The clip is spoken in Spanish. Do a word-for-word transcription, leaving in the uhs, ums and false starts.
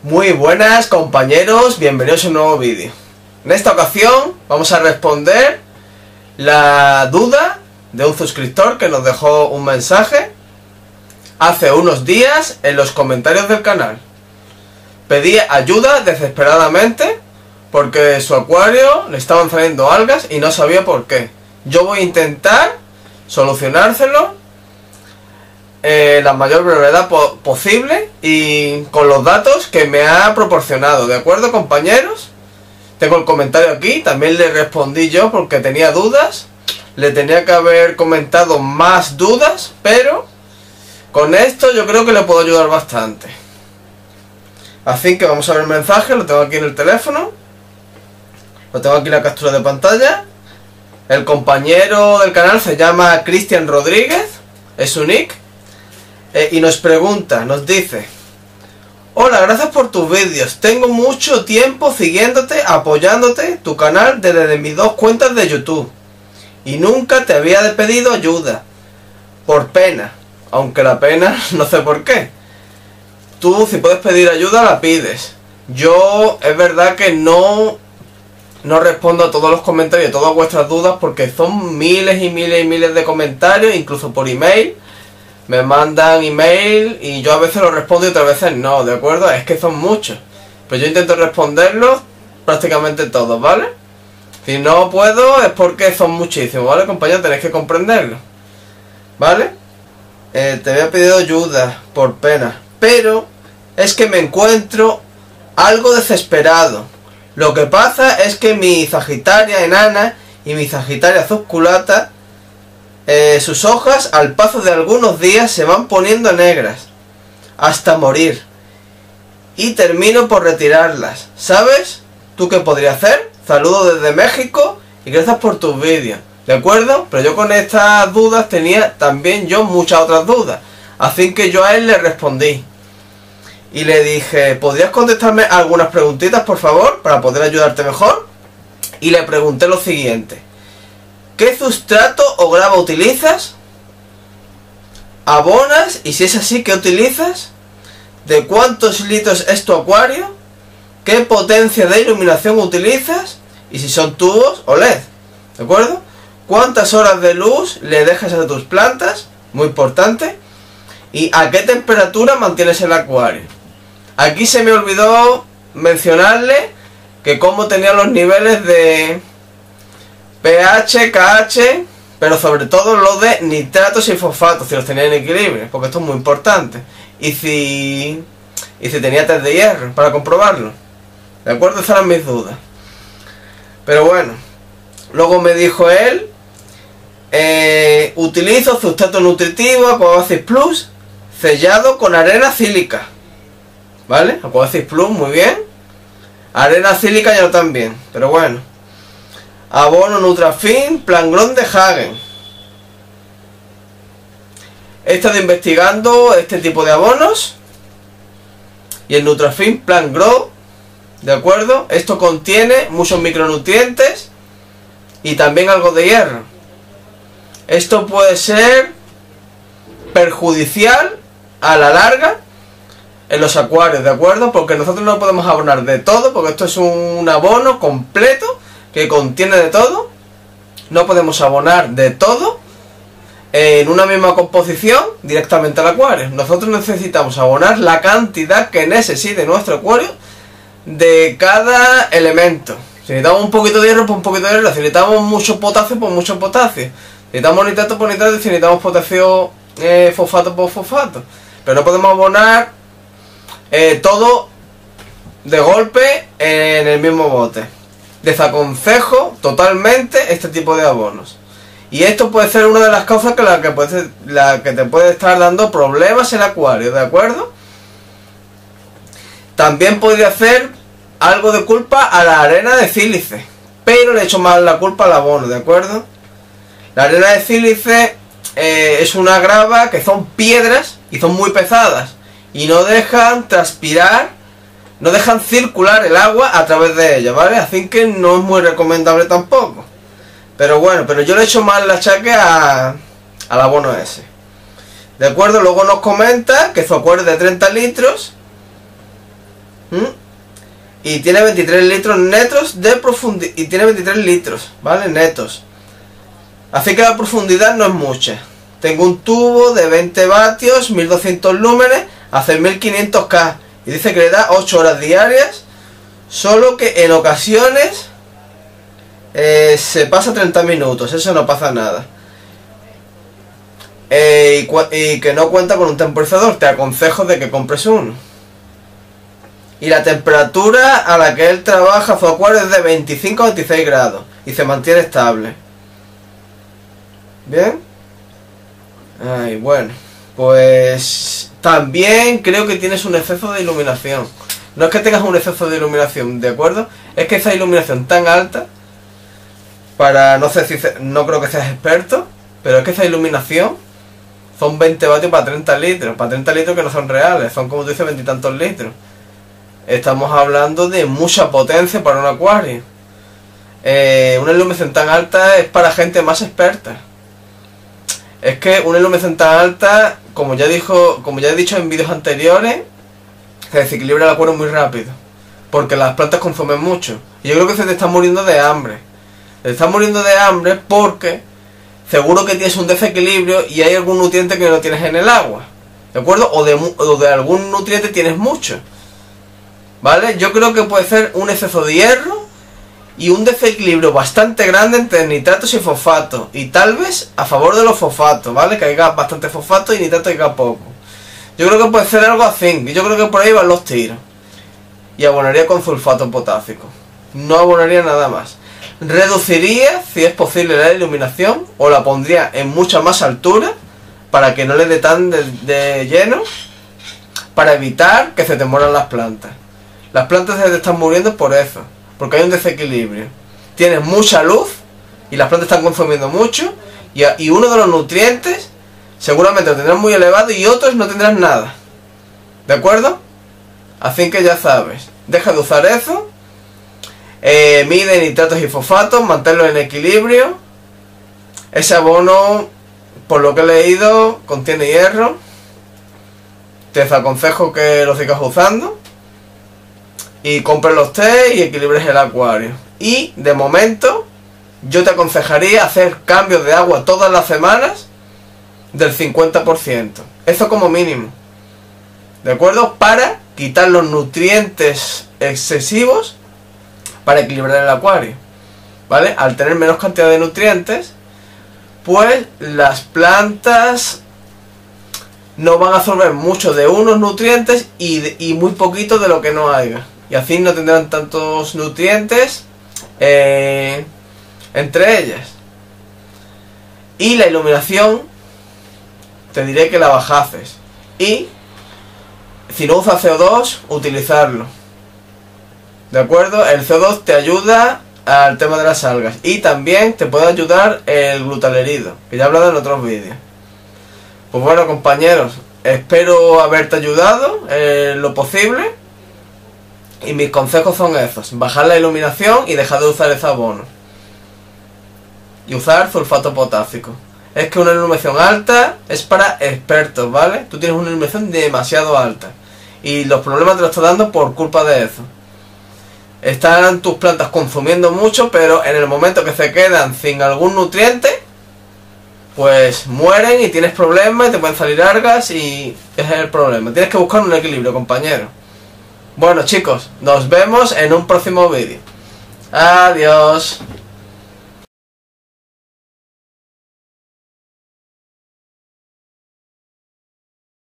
Muy buenas compañeros, bienvenidos a un nuevo vídeo. En esta ocasión vamos a responder la duda de un suscriptor que nos dejó un mensaje hace unos días en los comentarios del canal. Pedía ayuda desesperadamente porque su acuario le estaban saliendo algas y no sabía por qué. Yo voy a intentar solucionárselo Eh, la mayor brevedad po posible y con los datos que me ha proporcionado, ¿de acuerdo, compañeros? Tengo el comentario aquí, también le respondí yo porque tenía dudas. Le tenía que haber comentado más dudas, pero con esto yo creo que le puedo ayudar bastante. Así que vamos a ver el mensaje, lo tengo aquí en el teléfono. Lo tengo aquí en la captura de pantalla. El compañero del canal se llama Cristian Rodríguez, es su nick. Eh, y nos pregunta, nos dice: hola, gracias por tus vídeos. Tengo mucho tiempo siguiéndote, apoyándote, tu canal desde mis dos cuentas de YouTube. Y nunca te había pedido ayuda. Por pena. Aunque la pena, no sé por qué. Tú, si puedes pedir ayuda, la pides. Yo, es verdad que no, no respondo a todos los comentarios, a todas vuestras dudas, porque son miles y miles y miles de comentarios, incluso por email. Me mandan email y yo a veces lo respondo y otras veces no, ¿de acuerdo? Es que son muchos. Pero yo intento responderlos prácticamente todos, ¿vale? Si no puedo es porque son muchísimos, ¿vale, compañeros? Tenéis que comprenderlo, ¿vale? Eh, te había pedido ayuda, por pena. Pero es que me encuentro algo desesperado. Lo que pasa es que mi Sagittaria enana y mi Sagittaria subculata, Eh, sus hojas al paso de algunos días se van poniendo negras hasta morir y termino por retirarlas. ¿Sabes tú qué podría hacer? Saludos desde México y gracias por tus vídeos, ¿de acuerdo? Pero yo con estas dudas tenía también yo muchas otras dudas, así que yo a él le respondí y le dije: ¿podrías contestarme algunas preguntitas, por favor, para poder ayudarte mejor? Y le pregunté lo siguiente: ¿qué sustrato o grava utilizas? ¿Abonas? Y si es así, ¿qué utilizas? ¿De cuántos litros es tu acuario? ¿Qué potencia de iluminación utilizas? Y si son tubos o L E D, ¿de acuerdo? ¿Cuántas horas de luz le dejas a tus plantas? Muy importante. ¿Y a qué temperatura mantienes el acuario? Aquí se me olvidó mencionarle que cómo tenía los niveles de pH, KH, pero sobre todo lo de nitratos y fosfatos, si los tenía en equilibrio, porque esto es muy importante. Y si y si tenía test de hierro, para comprobarlo. ¿De acuerdo? Esas eran mis dudas. Pero bueno, luego me dijo él: eh, utilizo sustrato nutritivo Aquabasis Plus sellado con arena sílica. ¿Vale? Aquabasis Plus, muy bien. Arena sílica ya no tan bien, pero bueno. Abono Nutrafin Plant Grow de Hagen. He estado investigando este tipo de abonos y el Nutrafin Plant Grow, ¿de acuerdo? Esto contiene muchos micronutrientes y también algo de hierro. Esto puede ser perjudicial a la larga en los acuarios, ¿de acuerdo? Porque nosotros no podemos abonar de todo, porque esto es un abono completo que contiene de todo. No podemos abonar de todo en una misma composición directamente al acuario. Nosotros necesitamos abonar la cantidad que necesite nuestro acuario de cada elemento. Si necesitamos un poquito de hierro, pues un poquito de hierro. Si necesitamos mucho potasio, pues mucho potasio. Si necesitamos nitrato, pues nitrato. Si necesitamos potasio, eh, fosfato, pues fosfato. Pero no podemos abonar eh, todo de golpe en el mismo bote. Desaconsejo totalmente este tipo de abonos. Y esto puede ser una de las causas que la que, puede, la que te puede estar dando problemas en el acuario, ¿de acuerdo? También podría hacer algo de culpa a la arena de sílice, pero le echo más la culpa al abono, ¿de acuerdo? La arena de sílice eh, es una grava que son piedras y son muy pesadas y no dejan transpirar, no dejan circular el agua a través de ella, ¿vale? Así que no es muy recomendable tampoco. Pero bueno, pero yo le echo más el achaque a, al abono ese. ¿De acuerdo? Luego nos comenta que su acuario es de treinta litros ¿Mm? Y tiene veintitrés litros netos de profundidad. Y tiene veintitrés litros, ¿vale? Netos. Así que la profundidad no es mucha. Tengo un tubo de veinte vatios, mil doscientos lúmenes, hace mil quinientos K. Y dice que le da ocho horas diarias. Solo que en ocasiones eh, se pasa treinta minutos. Eso no pasa nada. Eh, y, y que no cuenta con un temporizador. Te aconsejo de que compres uno. Y la temperatura a la que él trabaja su acuario es de veinticinco a veintiséis grados. Y se mantiene estable. Bien. Ay, bueno. Pues también creo que tienes un exceso de iluminación. No es que tengas un exceso de iluminación, ¿de acuerdo? Es que esa iluminación tan alta, para, no sé si, no creo que seas experto, pero es que esa iluminación son veinte vatios para treinta litros. Para treinta litros que no son reales, son como tú dices veintitantos litros. Estamos hablando de mucha potencia para un acuario. Eh, una iluminación tan alta es para gente más experta. Es que una iluminación tan alta, como ya dijo, como ya he dicho en vídeos anteriores, se desequilibra el acuario muy rápido. Porque las plantas consumen mucho. Y yo creo que se te está muriendo de hambre. Se te está muriendo de hambre porque seguro que tienes un desequilibrio y hay algún nutriente que no tienes en el agua. ¿De acuerdo? O de, o de algún nutriente tienes mucho. ¿Vale? Yo creo que puede ser un exceso de hierro y un desequilibrio bastante grande entre nitratos y fosfatos. Y tal vez a favor de los fosfatos, ¿vale? Que haya bastante fosfato y nitrato haya poco. Yo creo que puede ser algo así. Yo creo que por ahí van los tiros. Y abonaría con sulfato potásico. No abonaría nada más. Reduciría, si es posible, la iluminación. O la pondría en mucha más altura, para que no le dé tan de, de lleno. Para evitar que se te mueran las plantas. Las plantas se te están muriendo por eso. Porque hay un desequilibrio. Tienes mucha luz y las plantas están consumiendo mucho. Y, y uno de los nutrientes seguramente lo tendrán muy elevado y otros no tendrán nada. ¿De acuerdo? Así que ya sabes. Deja de usar eso. Eh, mide nitratos y fosfatos. Manténlo en equilibrio. Ese abono, por lo que he leído, contiene hierro. Te aconsejo que lo sigas usando. Y compres los té y equilibres el acuario. Y de momento yo te aconsejaría hacer cambios de agua todas las semanas del cincuenta por ciento. Eso como mínimo. ¿De acuerdo? Para quitar los nutrientes excesivos para equilibrar el acuario. ¿Vale? Al tener menos cantidad de nutrientes, pues las plantas no van a absorber mucho de unos nutrientes y, de, y muy poquito de lo que no haya. Y así no tendrán tantos nutrientes eh, entre ellas. Y la iluminación, te diré que la bajases. Y si no usas C O dos, utilizarlo. ¿De acuerdo? El C O dos te ayuda al tema de las algas. Y también te puede ayudar el glutalerido, que ya he hablado en otros vídeos. Pues bueno, compañeros, espero haberte ayudado en lo posible. Y mis consejos son esos: bajar la iluminación y dejar de usar ese abono. Y usar sulfato potásico. Es que una iluminación alta es para expertos, ¿vale? Tú tienes una iluminación demasiado alta. Y los problemas te los estás dando por culpa de eso. Están tus plantas consumiendo mucho, pero en el momento que se quedan sin algún nutriente, pues mueren y tienes problemas y te pueden salir algas y ese es el problema. Tienes que buscar un equilibrio, compañero. Bueno, chicos, nos vemos en un próximo vídeo. Adiós.